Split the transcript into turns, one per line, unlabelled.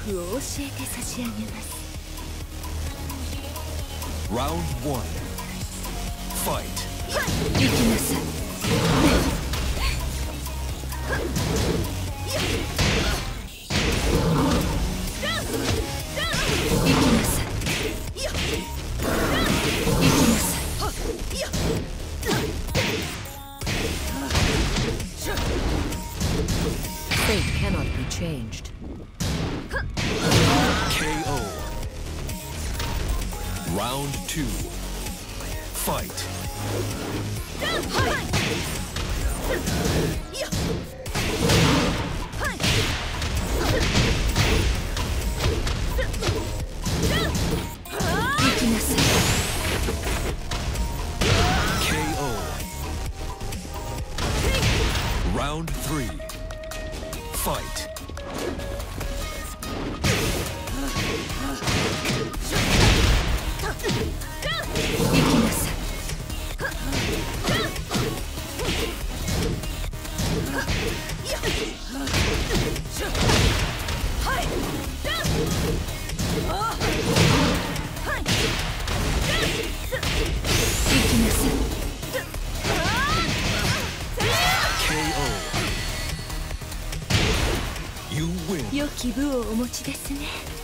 怖を教えて差し上げます。
Round 1 Fight
行きなさい。行きなさい。行きなさい。Fate cannot be changed.
KO. Round 2 Fight. KO. Round 3 Fight. KO. You win.
良き部をお持ちですね。